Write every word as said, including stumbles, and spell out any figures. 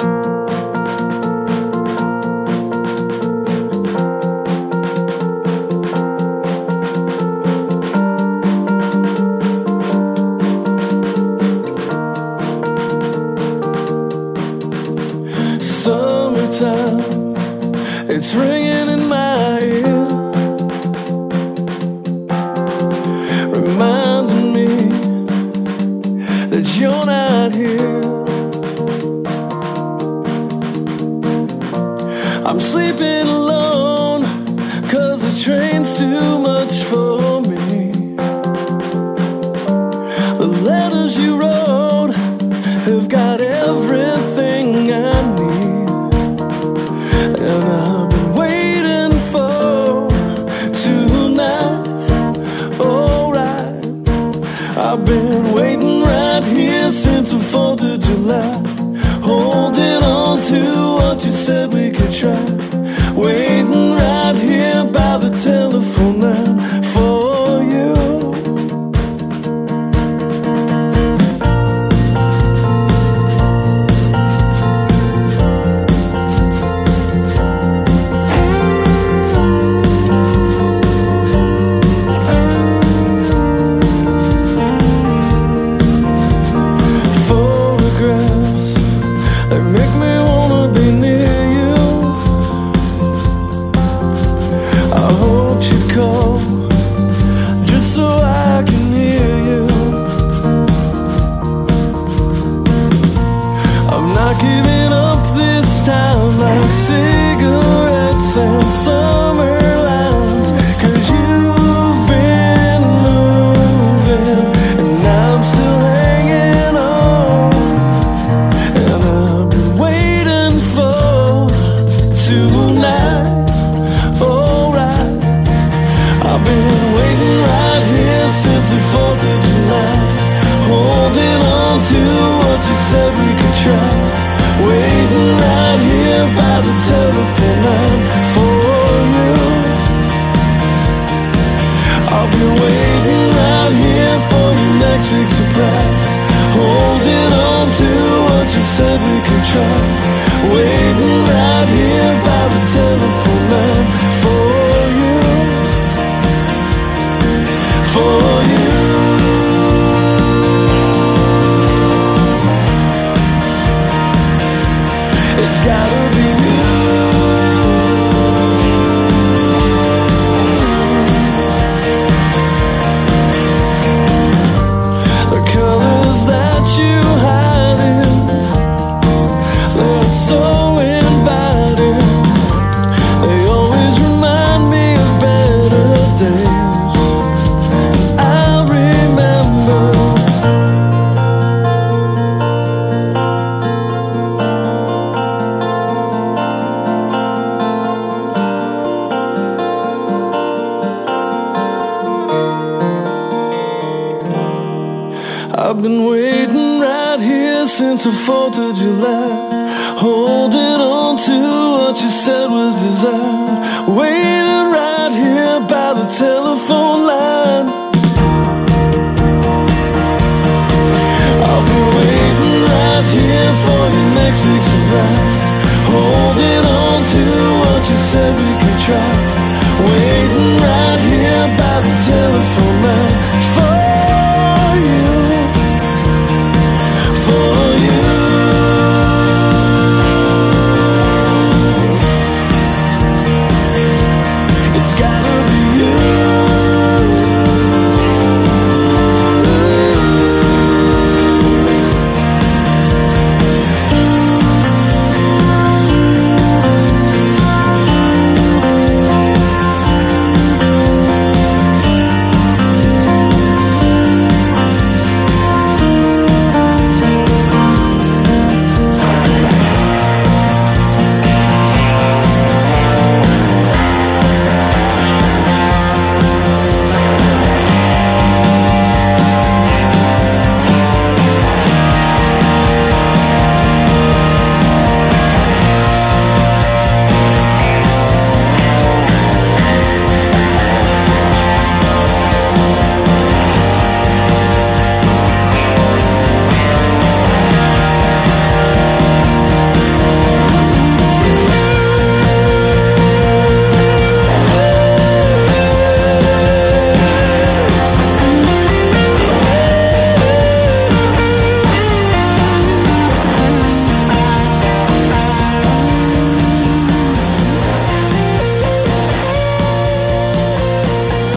Summertime, it's ringing in my ear, reminding me that you're not here. I'm sleeping alone, cause the train's too much for me. The letters you wrote have got everything I need, and I've been waiting for tonight. Alright, I've been waiting right here since the fourth of July, holding on to what you said we could try, waiting right here by the telephone line for you. They make me wanna be near you. I hope you call just so I can hear you. I'm not giving up this time like cigarettes and summer lines, cause you've been moving and I'm still hanging on. Tonight, alright, I've been waiting right here since the fourth of July, holding on to what you said we could try, waiting right here by the telephone line for you. I'll be waiting right here for your next big surprise, holding on to what you said we could try, waiting right here by the telephone line for you, for you. It's gotta be you. The colors that you hide in, they're so inviting. They always remind me of better days. I remember. I've been waiting right here since the fourth of July, holding on to what you said was desire, waiting right here by the telephone line. I'll be waiting right here for your next big surprise, holding on to what you said we could try, waiting